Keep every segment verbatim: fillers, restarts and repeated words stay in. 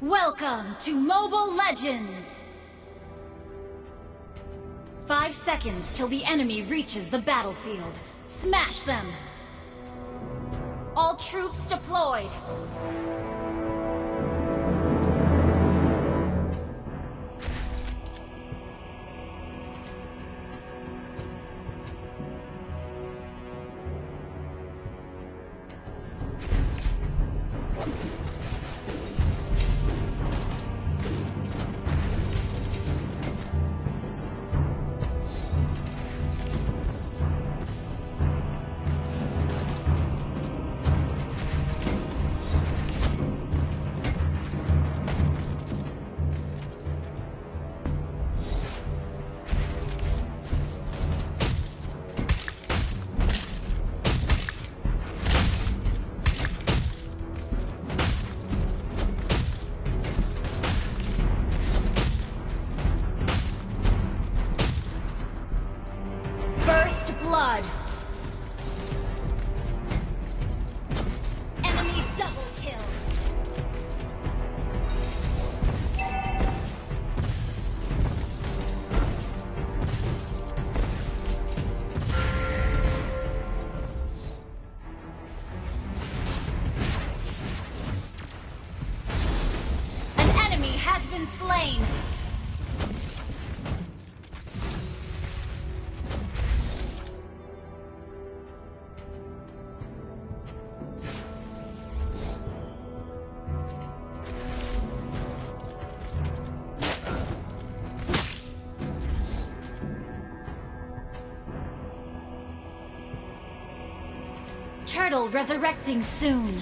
Welcome to Mobile Legends! Five seconds till the enemy reaches the battlefield. Smash them! All troops deployed! First blood. Enemy double kill. An enemy has been slain. Turtle resurrecting soon.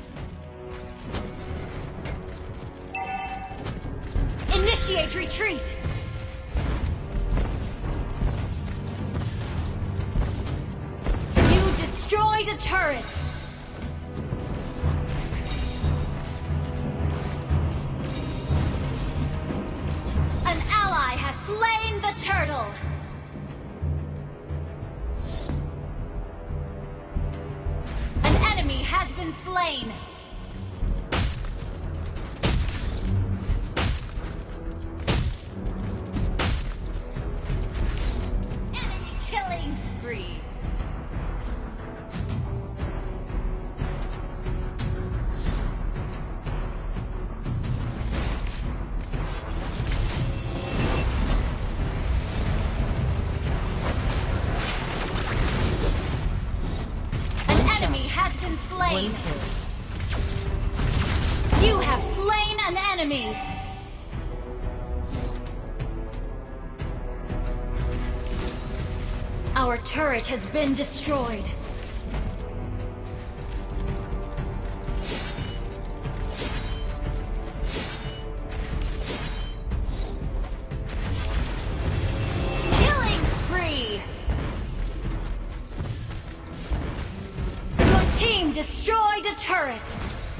Initiate retreat! You destroyed a turret! An ally has slain the turtle! Has been slain. Enemy killing spree. Enemy has been slain. You have slain an enemy. Our turret has been destroyed. Killing spree. Team destroyed a turret!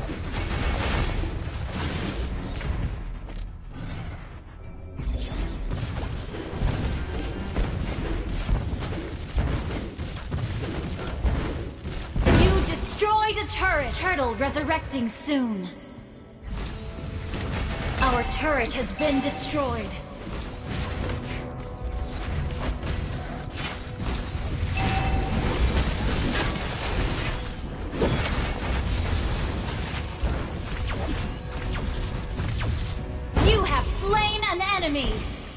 You destroyed a turret! Turtle resurrecting soon. Our turret has been destroyed. Slain an enemy!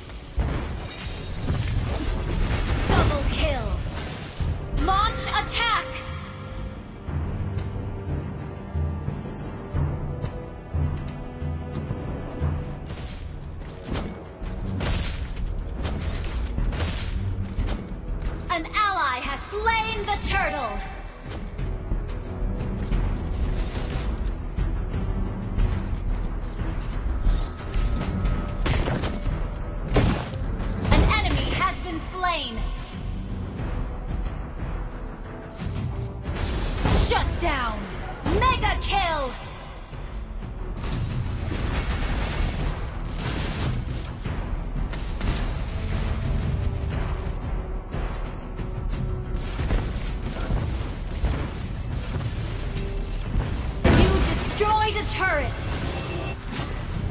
Double kill! Launch attack! An ally has slain the turtle! Slain. Shut down. Mega kill. You destroyed a turret.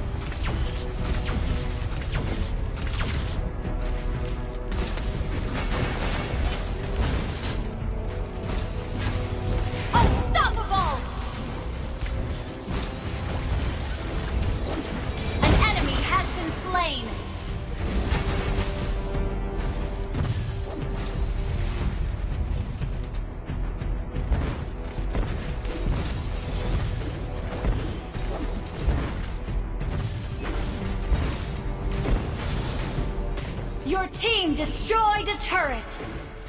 destroyed a turret!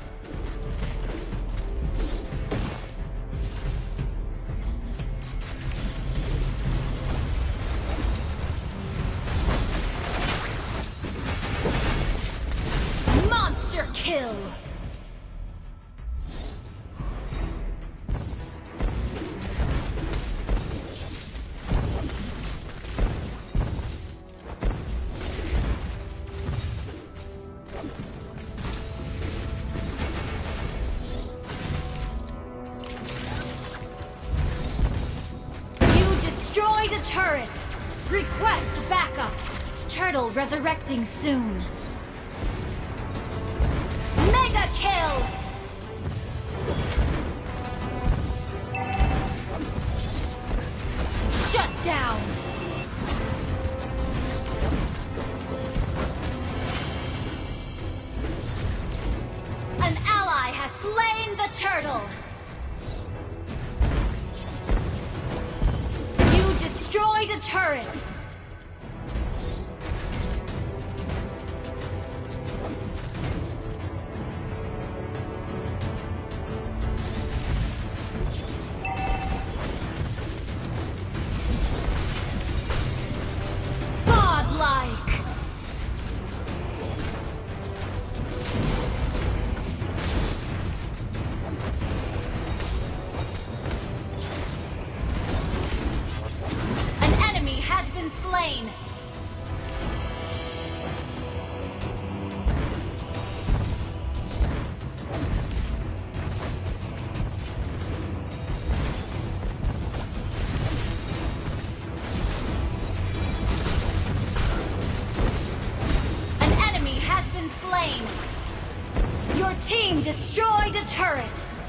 Monster kill! Destroyed a turret! Request backup! Turtle resurrecting soon. Mega kill! Shut down! An ally has slain the turtle! Destroyed a turret! Godlike! Slain. An enemy has been slain. Your team destroyed a turret.